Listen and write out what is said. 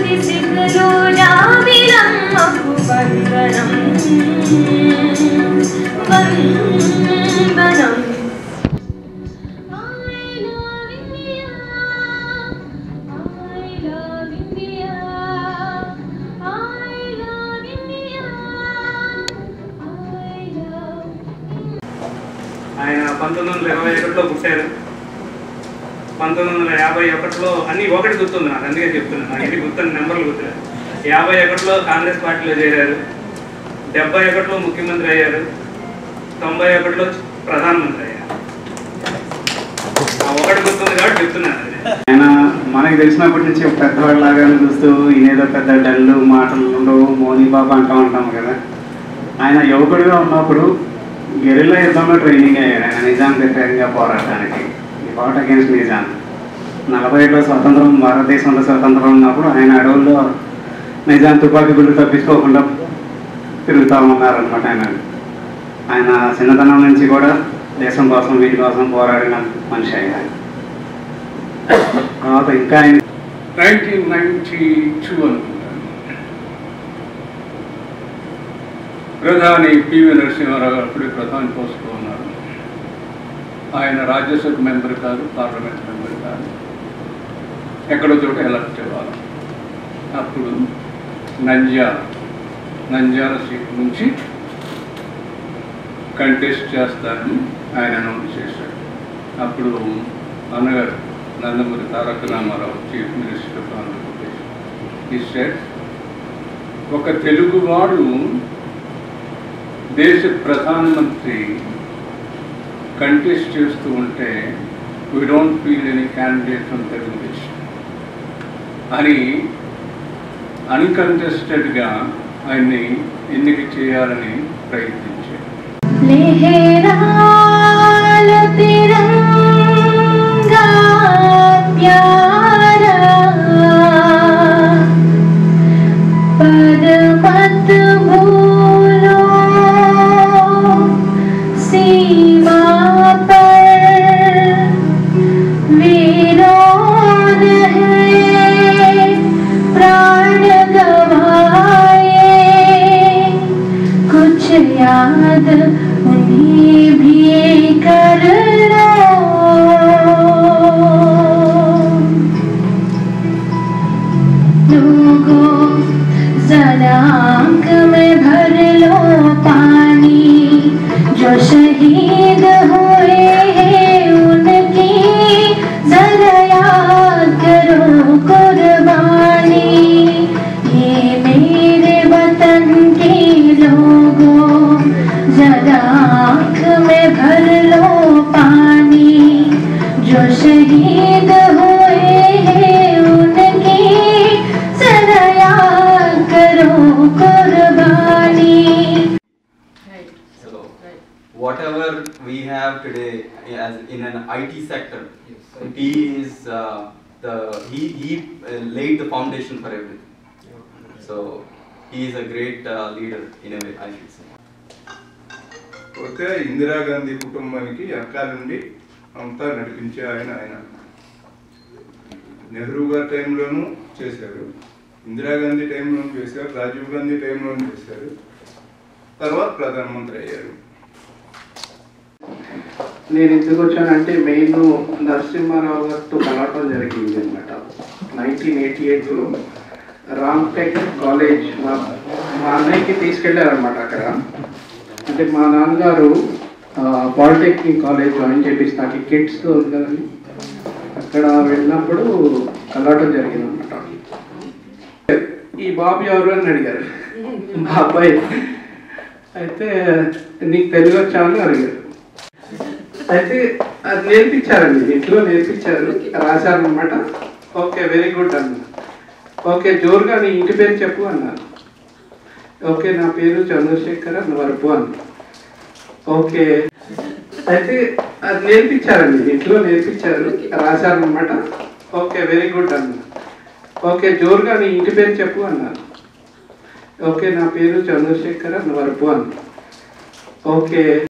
ఆయన 1921లో పుట్టారు. 1951లో అన్ని ఒకటి గుర్తుంది నాకు, అందుకే చెప్తున్నాను. నాకు ఇది గుర్తున్న నెంబర్లు గుర్తులేదు. 51లో కాంగ్రెస్ పార్టీలో చేరారు. 71లో ముఖ్యమంత్రి అయ్యారు. 91లో ప్రధానమంత్రి అయ్యారు. ఒకటి గుర్తుంది కాబట్టి చెప్తున్నాను. ఆయన మనకి తెలిసినప్పటి నుంచి పెద్దవాళ్ళలాగానే చూస్తూ ఈయనేదో పెద్ద డల్లు మాటలు ఉండవు, మోదీ బాబా ఉంటాం కదా. ఆయన యువకుడిగా ఉన్నప్పుడు గెరిల్లా యుద్ధంలో ట్రైనింగ్ అయ్యాడు. ఆయన నిజాం వ్యతిరేకంగా పోరాడటానికి, ఫాట్ అగేన్స్ట్ నిజాం. 47లో స్వతంత్రం, భారతదేశంలో స్వతంత్రం ఉన్నప్పుడు ఆయన అడవుల్లో నిజాం తుపాకీ గుళ్ళు తప్పించుకోకుండా తిరుగుతూ ఉన్నారనమాట. ఆయన చిన్నతనం నుంచి కూడా దేశం కోసం, వీటి కోసం పోరాడిన మనిషి ఆయన. తర్వాత ఇంకా ఆయన 1992 అనుకుంటాను ప్రధాని పివి నరసింహారావు గారు అప్పుడే ప్రధాని పోస్టులో ఉన్నారు. ఆయన రాజ్యసభ మెంబర్ కాదు, పార్లమెంట్ మెంబర్ కాదు, ఎక్కడో చోట ఎలక్ట్ అవ్వాలి. అప్పుడు నంద్యాల సీట్ నుంచి కంటెస్ట్ చేస్తానని ఆయన అనౌన్స్ చేశాడు. అప్పుడు అన్నగారు Nandamuri Taraka Ramarao chief minister of Andhra Pradesh ఈ సెట్, ఒక తెలుగువాడు దేశ ప్రధానమంత్రి కంటెస్ట్ చేస్తూ ఉంటే we don't feel any candidate from Telugu Desam అని అన్కంటెస్టెడ్గా ఆయన్ని ఎన్నిక చేయాలని ప్రయత్నించారు. शहीद हुए हैं उनकी जरा याद करो कुर्बानी, ये मेरे वतन के लोगों जरा आँख में भर लो पानी, जो शहीद हुए हैं उनकी जरा याद करो कुर्बानी. Whatever we have today as in an IT sector, he is he laid the foundation for everything. So he is a great leader in a way, I should say. పోతే ఇందిరాగాంధీ కుటుంబానికి అకాల నుండి అంతా నడిపించే ఆయన నెహ్రూ గారి టైంలోనూ చేశారు, ఇందిరాగాంధీ టైంలోనూ చేశారు, రాజీవ్ గాంధీ టైంలోనూ చేశారు, తర్వాత ప్రధానమంత్రి అయ్యారు. నేను ఎందుకు వచ్చానంటే మెయిన్ నరసింహారావు గారితో కలవటం జరిగింది అనమాట. 1988లో రామ్టెక్ కాలేజ్ మా అన్నయ్యకి తీసుకెళ్ళారనమాట. అక్కడ అంటే మా నాన్నగారు పాలిటెక్నిక్ కాలేజ్ జాయిన్ చేపిస్తాకి కిడ్స్తో ఉందని అక్కడ వెళ్ళినప్పుడు కలవటం జరిగింది అనమాట. ఈ బాబు ఎవరు అని అడిగారు మా అబ్బాయి. అయితే నీకు తెలుగు వచ్చా అని అడిగారు. అయితే అది నేర్పించారండి, ఇంట్లో నేర్పించారు, రాశారనమాట. ఓకే వెరీ గుడ్ అన్నారు. ఓకే జోరుగా నీ ఇంటి పేరు చెప్పు అన్నారు. ఓకే నా పేరు చంద్రశేఖర్ వరపు అన్నారు. ఓకే అయితే అది నేర్పించారండి, ఇంట్లో నేర్పించారు, రాశారనమాట. ఓకే వెరీ గుడ్ అన్నారు. ఓకే జోరుగా నీ ఇంటి పేరు చెప్పు అన్నారు. ఓకే నా పేరు చంద్రశేఖర్ వరపు అన్నారు. ఓకే